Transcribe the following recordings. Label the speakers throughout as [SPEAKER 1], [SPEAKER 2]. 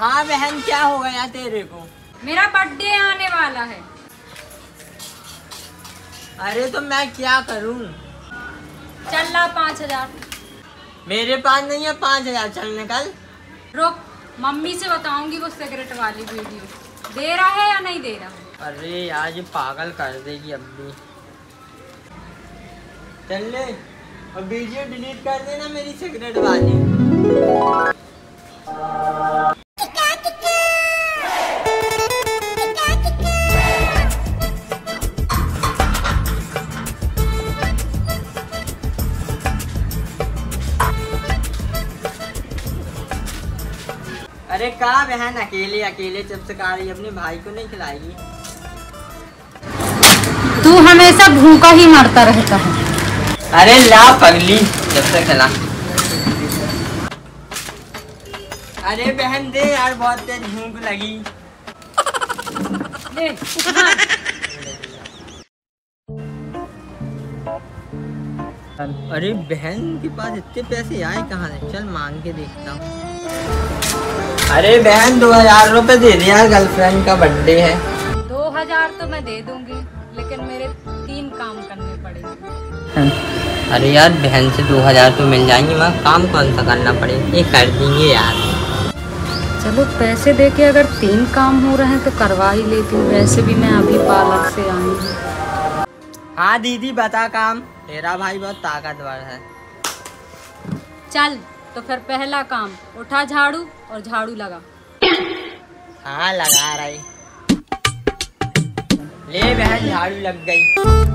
[SPEAKER 1] हाँ बहन, क्या हो गया तेरे को?
[SPEAKER 2] मेरा बर्थडे आने वाला है।
[SPEAKER 1] अरे तो मैं क्या करूं?
[SPEAKER 2] चल ला 5000।
[SPEAKER 1] मेरे पास नहीं है 5000, चल निकल।
[SPEAKER 2] रुक, मम्मी से बताऊंगी वो सिगरेट वाली वीडियो। दे रहा है या नहीं दे रहा?
[SPEAKER 1] अरे यार ये पागल कर देगी अब भी। चल ले, और वीडियो डिलीट कर देना मेरी सिगरेट वाली। अरे कहाँ बहन, अकेले अकेले चिप्स खा रही, अपने भाई को नहीं खिलाएगी?
[SPEAKER 2] तू हमेशा भूखा ही मरता रहता है।
[SPEAKER 1] अरे ला पगली, चिप्स खिला। अरे बहन दे यार, बहुत तेज भूख लगी।
[SPEAKER 2] ले,
[SPEAKER 1] अरे बहन के पास इतने पैसे आए कहाँ से? चल मांग के देखता हूँ। अरे बहन 2000 रुपए दे दे यार, गर्लफ्रेंड का बर्थडे है।
[SPEAKER 2] 2000 तो मैं दे दूंगी, लेकिन मेरे 3 काम करने पड़ेंगे।
[SPEAKER 1] अरे यार बहन से 2000 तो मिल जाएंगे, मगर काम कौन सा करना पड़ेगा? ये कर देंगे यार।
[SPEAKER 2] चलो पैसे दे के अगर 3 काम हो रहे हैं तो करवा ही लेती हूँ। वैसे भी मैं अभी पार्लर से आई हूँ।
[SPEAKER 1] हाँ दीदी बता काम। तेरा भाई बहुत ताकतवर है।
[SPEAKER 2] चल तो फिर पहला काम, उठा झाड़ू और झाड़ू लगा।
[SPEAKER 1] हाँ लगा रही। ले बहन, झाड़ू लग गई।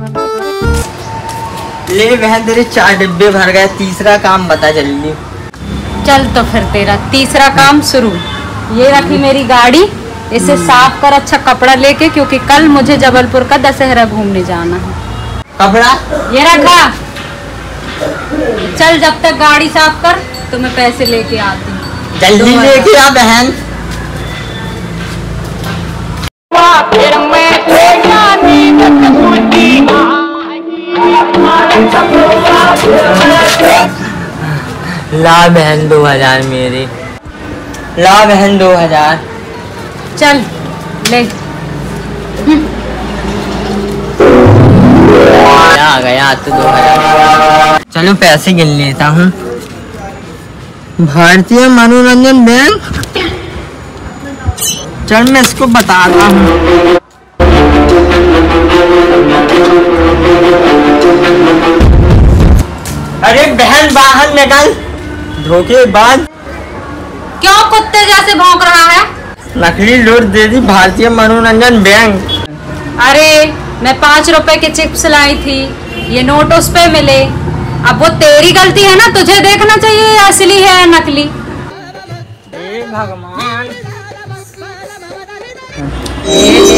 [SPEAKER 1] ले बहन, तेरे 4 डिब्बे भर गए। तीसरा काम बता जल्दी।
[SPEAKER 2] चल तो फिर तेरा तीसरा काम शुरू। ये रखी मेरी गाड़ी, इसे साफ कर अच्छा कपड़ा लेके, क्योंकि कल मुझे जबलपुर का दशहरा घूमने जाना है।
[SPEAKER 1] कपड़ा
[SPEAKER 2] ये रखा। चल जब तक गाड़ी साफ कर तो मैं पैसे लेके आती हूँ।
[SPEAKER 1] जल्दी लेके आ बहन। ला बहन 2000 मेरे। ला बहन 2000।
[SPEAKER 2] चल ले।
[SPEAKER 1] आ गया तो 2000। चलो पैसे गिन लेता हूँ। भारतीय मनोरंजन बैंक। चल मैं इसको बताता हूँ। अरे बहन बाहर निकल, धोखेबाज।
[SPEAKER 2] क्यों कुत्ते जैसे भौंक रहा है?
[SPEAKER 1] नकली नोट दे दी, भारतीय मनोरंजन बैंक।
[SPEAKER 2] अरे मैं 5 रुपए के चिप्स लाई थी, ये नोट उस पे मिले। अब वो तेरी गलती है ना, तुझे देखना चाहिए असली है या नकली।
[SPEAKER 1] हे भगवान,